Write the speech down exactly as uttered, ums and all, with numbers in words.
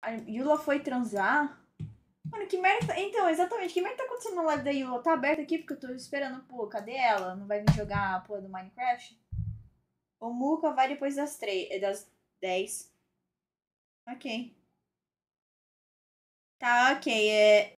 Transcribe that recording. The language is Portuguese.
A Yula foi transar? Mano, que merda... Então, exatamente, que merda tá acontecendo na live da Yula? Tá aberta aqui porque eu tô esperando, pô, cadê ela? Não vai vir jogar a porra do Minecraft? O Muka vai depois das três, das dez. Ok. Tá, ok, é...